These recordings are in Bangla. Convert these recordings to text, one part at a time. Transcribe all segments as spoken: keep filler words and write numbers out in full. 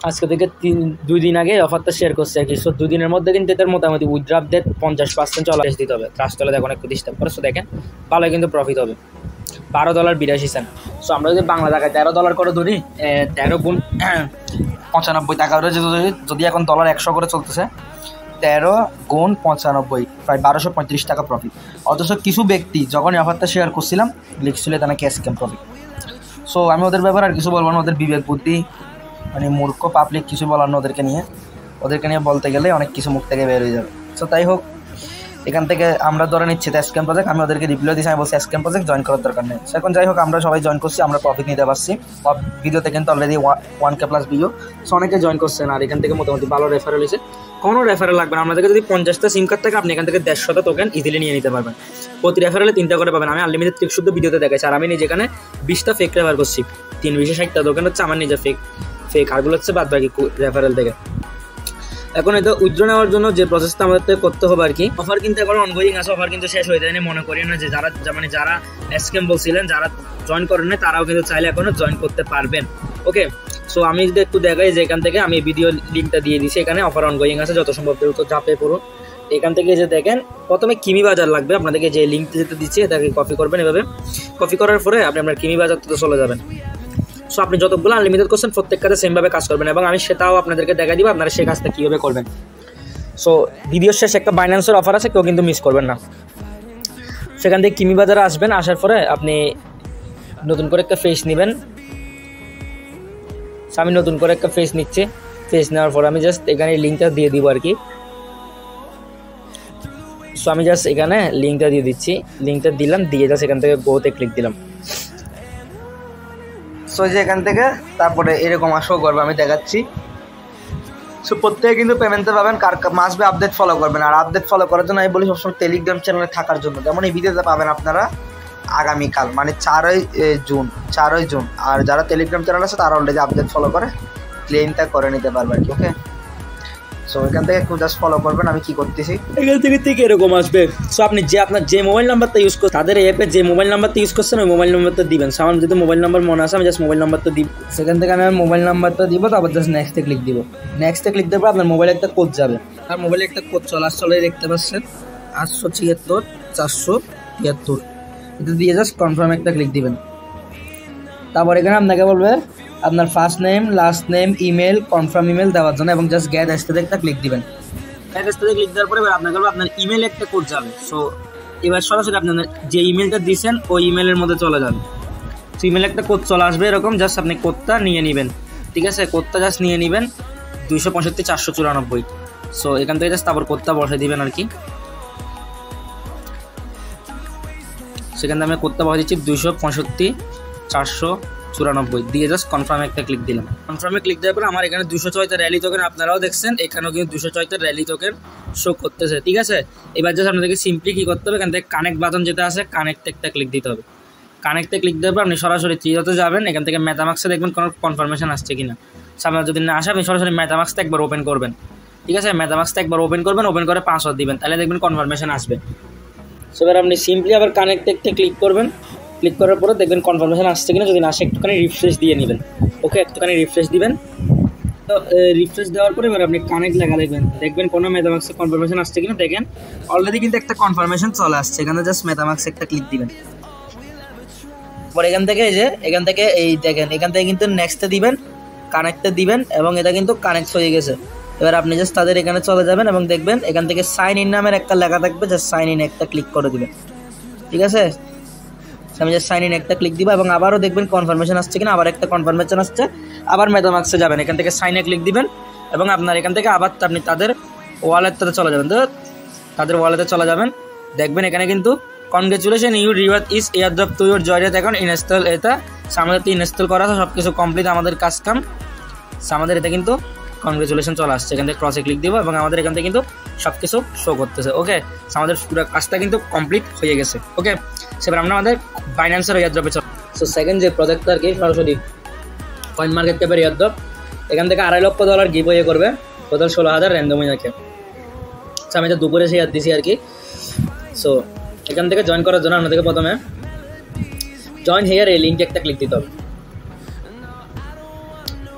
আজকে থেকে তিন দুই দিন আগে অফারটা শেয়ার করছে আর কি। সো দুই দিনের মধ্যে কিন্তু এটার মোটামুটি উইথড্রাফ ডেট পঞ্চাশ পার্সেন্ট চলে দিতে হবে। ট্রাস্টলে এখন একটু ডিস্টার্ব করে। সো দেখেন ভালো কিন্তু প্রফিট হবে বারো ডলার বিরাশি সেন্ট। সো আমরা যদি বাংলা টাকায় তেরো ডলার করে ধরি, তেরো গুণ পঁচানব্বই টাকা করে যদি এখন ডলার একশো করে চলতেছে, তেরো গুণ পঁচানব্বই প্রায় বারোশো পঁয়ত্রিশ টাকা প্রফিট। অথচ কিছু ব্যক্তি যখন অফারটা শেয়ার করছিলাম লিখছিল এটা নাকি স্ক্যাম প্রফিট। সো আমি ওদের ব্যাপারে আর কিছু বলবো না, ওদের বিবেক বুদ্ধি মানে মূর্খ পাবলিক কিছু বলার না ওদেরকে নিয়ে। ওদেরকে নিয়ে বলতে গেলে অনেক কিছু মুখ থেকে বের হয়ে যাবে। সো তাই হোক, এখান থেকে আমরা ধরে নিচ্ছি তো স্ক্যাম প্রজেক্ট। আমি ওদেরকে রিপ্লাই দিচ্ছি, আমি বলছি স্ক্যাম প্রজেক্ট জয়েন করার দরকার নেই। এখন যাই হোক, আমরা সবাই জয়েন করছি, আমরা প্রফিট নিতে পারছি। ভিডিওতে কিন্তু already one K plus video. So অনেকে জয়েন করছেন আর এখান থেকে মোটামুটি ভালো রেফারেল হয়েছে। কোনো রেফারেল লাগবে না আপনাদেরকে। যদি পঞ্চাশটা সিম কার্ড থাকে আপনি এখান থেকে দেড়শোটা টোকেন ইজিলি নিয়ে নিতে পারবেন। প্রতি রেফারেলে তিনটা করে পাবেন। আমি আনলিমিটেড ট্রিক শুদ্ধ ভিডিওতে দেখাচ্ছি। আর আমি নিজে এখানে বিশটা ফেক রেফার করছি। তিন বিশে ষাটটা টোকেন হচ্ছে আমার নিজে ফেক ফেক আরগুলো হচ্ছে বাদ বাকি রেফারেল থেকে। এখন এটা উইথড্র নেওয়ার জন্য যে প্রসেসটা আমাদের করতে হবে আর কি, অফার কিন্তু এখন অনগোয়িং আছে। অফার কিন্তু শেষ হয়ে যায়নি, মনে করি না যে যারা মানে যারা স্ক্যাম বলছিলেন যারা জয়েন করেন না তারাও কিন্তু চাইলে এখনো জয়েন করতে পারবেন। ওকে, সো আমি যদি একটু দেখাই যে এখান থেকে আমি ভিডিও লিঙ্কটা দিয়ে দিচ্ছি। এখানে অফার অনগোয়িং আছে, যত সম্ভব দ্রুত ঝাঁপে পড়ুন। এখান থেকে যে দেখেন প্রথমে কিমি বাজার লাগবে, আপনাদেরকে যে লিঙ্কটা যেটা দিচ্ছি এটাকে কপি করবেন। এভাবে কপি করার পরে আপনি আপনার কিমি বাজারটাতে চলে যাবেন। সো আপনি যতগুলো আনলিমিটেড করছেন প্রত্যেকটাতে সেমভাবে কাজ করবেন এবং আমি সেটাও আপনাদেরকে দেখা দিব আপনারা সেই কাজটা কীভাবে করবেন। সো ভিডিওর শেষে একটা বাইন্যান্সের অফার আছে, কেউ কিন্তু মিস করবেন না। সেখান থেকে কিমি বাজারে আসবেন, আসার পরে আপনি নতুন করে একটা ফেস নেবেন। আমি নতুন করে একটা ফেস নিচ্ছি। ফেস নেওয়ার পর আমি জাস্ট এখানে লিঙ্কটা দিয়ে দিব আর কি। সো আমি জাস্ট এখানে লিঙ্কটা দিয়ে দিচ্ছি। লিঙ্কটা দিলাম, দিয়ে জাস্ট এখান থেকে গোতে ক্লিক দিলাম। সো যে এখান থেকে তারপরে এরকম আসো করবে, আমি দেখাচ্ছি। সো প্রত্যেকে কিন্তু পেমেন্টে পাবেন, কার মাসবে আপডেট ফলো করবেন। আর আপডেট ফলো করার জন্য আমি বলি সবসময় টেলিগ্রাম চ্যানেলে থাকার জন্য। যেমন এই ভিডিওতে পাবেন আপনারা আগামীকাল মানে চারই জুন চারই জুন আর যারা টেলিগ্রাম চ্যানেল আছে তারা অলরেডি আপডেট ফলো করে ক্লেমটা করে নিতে পারবে আর কি। ওকে, সো এখান থেকে একটু জাস্ট ফলো করবেন আমি কি করতেছি। এখান থেকে ঠিক এরকম আসবে। সো আপনি যে আপনার যে মোবাইল নাম্বারটা ইউজ করছেন তাদের অ্যাপে যে মোবাইল নাম্বারটা ইউজ করছেন ওই মোবাইল নাম্বারটা দিবেন। সো আমার যদি মোবাইল নাম্বার মনে আছে আমি জাস্ট মোবাইল নাম্বারটা দিব। সেখান থেকে আমি আমার মোবাইল নাম্বারটা দিব, তারপর জাস্ট নেক্সটে ক্লিক দিব। নেক্সটে ক্লিক দেওয়ার পর আপনার মোবাইলে একটা কোড যাবে। আর মোবাইলে একটা কোড চলে আসলে দেখতে পাচ্ছেন আটশো ছিয়াত্তর চারশো তিয়াত্তর। এটা দিয়ে জাস্ট কনফার্ম একটা ক্লিক দিবেন। তারপর এখানে আপনাকে বলবে আপনার first name, last name, email, confirm email দেওয়ার জন্য এবং জাস্ট গ্যাট আসতে একটা ক্লিক দিবেন। গ্যাট আসতে ক্লিক দেওয়ার পরে এবার আপনাকে বলবে আপনার ইমেল একটা কোড যাবে। সো এবার সরাসরি আপনার যে ইমেলটা দিয়েছেন ওই ইমেলের মধ্যে চলে যাবে। সো ইমেলে একটা কোড চলে আসবে এরকম, জাস্ট আপনি কোডটা নিয়ে নেবেন। ঠিক আছে, কোডটা জাস্ট নিয়ে নেবেন দুইশো পঁয়ষট্টি চারশো চুরানব্বই। সো এখান থেকে জাস্ট তারপর কোডটা বসে দিবেন আর কি। সেখান থেকে আমি কোডটা বসে দিচ্ছি দুইশো পঁয়ষট্টি চারশো চুরানব্বই দিয়ে জাস্ট কনফার্মে একটা ক্লিক দিলাম। কনফার্মে ক্লিক দেওয়ার পরে আমার এখানে দুশো ছয়টা র্যালি টোকেন আপনারাও দেখছেন, এখানেও কিন্তু দুশো ছয়টা র্যালি টোকেন শো করতেছে। ঠিক আছে, এবার জাস্ট আপনাদেরকে সিম্পলি কী করতে হবে, এখান থেকে কানেক্ট বাটন যেটা আছে কানেক্টে একটা ক্লিক দিতে হবে। কানেক্টে ক্লিক দেওয়ার পর আপনি সরাসরি থ্রিতে যাবেন। এখান থেকে মেটামাক্সে দেখবেন কোনো কনফার্মেশন আসছে কিনা। সামনে যদি না আসে আপনি সরাসরি মেটামাক্সটা একবার ওপেন করবেন। ঠিক আছে, মেটামাক্সটা একবার ওপেন করবেন, ওপেন করে পাসওয়ার্ড দিবেন, তাহলে দেখবেন কনফার্মেশন আসবে। সো এবার আপনি সিম্পলি আবার কানেক্টে একটা ক্লিক করবেন। ক্লিক করার পরে দেখবেন কনফার্মেশন আসছে কিনা, যদি না আসে একটুখানি রিফ্রেশ দিয়ে নেবেন। ওকে, একটুখানি রিফ্রেশ দিবেন। তো রিফ্রেশ দেওয়ার পরে এবার আপনি কানেক্ট লেখা দেখবেন, দেখবেন কোনো মেটামাক্সে কনফার্মেশন আসছে কিনা। দেখেন অলরেডি কিন্তু একটা কনফার্মেশন চলে আসছে, এখানে জাস্ট মেটামাক্সে একটা ক্লিক দিবেন। পরে এখান থেকে এই যে এখান থেকে এই দেখেন এখান থেকে কিন্তু নেক্সটে দিবেন, কানেক্টে দিবেন এবং এটা কিন্তু কানেক্ট হয়ে গেছে। এবার আপনি জাস্ট তাদের এখানে চলে যাবেন এবং দেখবেন এখান থেকে সাইন ইন নামের একটা লেখা থাকবে, জাস্ট সাইন ইন একটা ক্লিক করে দিবেন। ঠিক আছে, আমি জাস্ট সাইন ইন একটা ক্লিক দিব এবং আবারও দেখবেন কনফার্মেশন আসছে কিনা। আবার একটা কনফার্মেশন আসছে, আবার মেটামাক্সে যাবেন, এখান থেকে সাইনে ক্লিক দিবেন এবং আপনার এখান থেকে আবার আপনি তাদের ওয়ালেটটাতে চলে যাবেন। তো তাদের ওয়ালেটে চলে যাবেন, দেখবেন এখানে কিন্তু congratulation you reward is airdrop to your joyed account install. এটা আমাদের ইনস্টল করা আছে, সব কিছু কমপ্লিট আমাদের কাজ কাম। আমাদের এটা কিন্তু কনগ্রেচুলেশন চলে আসছে। এখান থেকে ক্রসে ক্লিক দিব এবং আমাদের এখান থেকে কিন্তু সব কিছু শো করতেছে। ওকে, আমাদের পুরো কাজটা কিন্তু কমপ্লিট হয়ে গেছে। ওকে, সেবার আমরা আমাদের বাইন্যান্সের এয়ারড্রপে চল। সো সেকেন্ড যে প্রজেক্টটা আর কি সরাসরি কয়েন মার্কেট ক্যাপের এয়ারড্রপ। এখান থেকে আড়াই লক্ষ ডলার গিভ ওয়ে করবে, টোটাল ষোলো হাজার র্যান্ডম উইনারকে। আমি এটা দুপুরে শেয়ার দিছি আর কি। সো এখান থেকে জয়েন করার জন্য আপনাদেরকে প্রথমে জয়েন হেয়ার এই লিঙ্কে একটা ক্লিক দিতে হবে।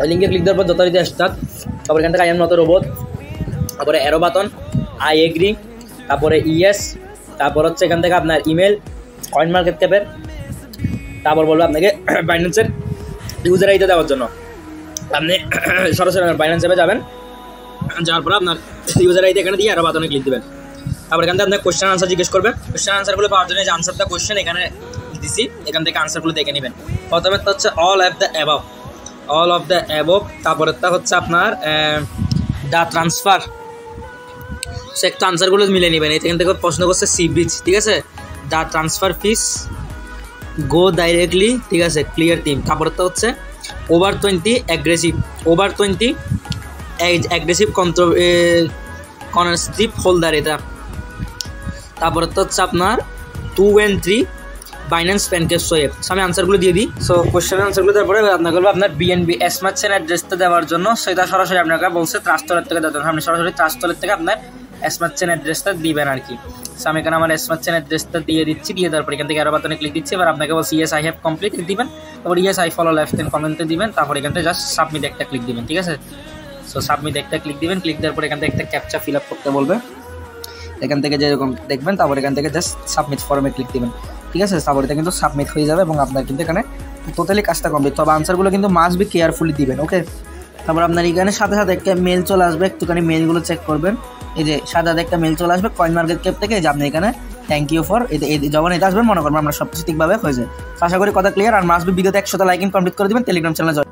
ওই লিঙ্কে ক্লিক দেওয়ার পর যথারীতি স্টার্ট, তারপর এখান থেকে আই এম নট রোবট, তারপরে অ্যারো বাটন, আই এগ্রি, তারপরে ইয়েস, তারপর হচ্ছে এখান থেকে আপনার ইমেল, কয়েন মার্কেট ক্যাপের, তারপর বলবো আপনাকে বাইন্যান্সের ইউজার আইডি দেওয়ার জন্য। আপনি সরাসরি বাইন্যান্স অ্যাপে যাবেন, যাওয়ার পর আপনার ইউজার আইডি এখানে দিয়ে অ্যারো বাটনে ক্লিক দেবেন। তারপর এখান থেকে আপনার কোয়েশ্চেন আনসার জিজ্ঞেস করবে, কোয়েশ্চেন আনসারগুলো পাওয়ার জন্য যে আনসার দ্য কোয়েশ্চেন এখানে দিছি, এখান থেকে আনসারগুলো দেখে নেবেন। প্রথমে তো হচ্ছে all of the above, all of the above, তারপরেরটা হচ্ছে আপনার দ্য ট্রান্সফার, সো একটু আনসারগুলো মিলে নেবেন। এখান থেকে প্রশ্ন করছে সি বিচ, ঠিক আছে, the transfer fees, go directly, ঠিক আছে, ক্লিয়ার টিম। তারপরেরটা হচ্ছে over twenty aggressive, over twenty aggressive কন্ট্রো কনস্ট্রিপ হোল্ডার এটা। তারপরে তো হচ্ছে আপনার two and three Binance PancakeSwap. আমি আনসারগুলো দিয়ে দিই। সো কোয়েশ্চেনের আনসারগুলো তারপরে আপনার করবো আপনার বিএনবি স্মার্ট চেন অ্যাড্রেসটা দেওয়ার জন্য, সেটা সরাসরি আপনাকে বলছে ট্রাস্টলের থেকে দেওয়ার জন্য। আপনি সরাসরি ট্রাস্টলের থেকে আপনার স্মার্ট চেন অ্যাড্রেসটা দিবেন আর কি। সো আমি এখানে আমার স্মার্ট চেন অ্যাড্রেসটা দিয়ে দিচ্ছি, দিয়ে তারপর এখান থেকে আরো বাটনে ক্লিক দিচ্ছি। এবার আপনাকে বলছি ইয়েস আই হ্যাভ কমপ্লিট দিবেন, তারপর yes I follow left hand কমেন্টে দিবেন, তারপর এখান থেকে জাস্ট সাবমিট একটা ক্লিক দিবেন, ঠিক আছে। সো সাবমিট একটা ক্লিক দিবেন, ক্লিক দেওয়ার পর এখান থেকে একটা ক্যাপচা ফিল আপ করতে বলবে, এখান থেকে যেরকম দেখবেন, তারপর এখান থেকে জাস্ট সাবমিট ফর্মে ক্লিক দিবেন, ঠিক আছে। তারপর এটা কিন্তু সাবমিট হয়ে যাবে এবং আপনার কিন্তু এখানে টোটালি কাজটা কমপ্লিট। তবে আনসারগুলো কিন্তু মাস্ট বি কেয়ারফুলি দিবেন, ওকে। তারপর আপনার এখানে সাথে সাথে একটা মেল চলে আসবে, একটুখানি মেলগুলো চেক করবেন। এই যে সাথে সাথে একটা মেল চলে আসবে কয়েন মার্কেট ক্যাপ থেকে, যে আপনি এখানে থ্যাংক ইউ ফর, যখন এটা আসবেন মনে করবেন আমরা সব কিছু ঠিকভাবে হয়ে যায়। আশা করি কথা ক্লিয়ার। আর মাস্ট বি ভিডিওতে একশোটা লাইক ইন কমপ্লিট করে দেবেন, টেলিগ্রাম চ্যানেলে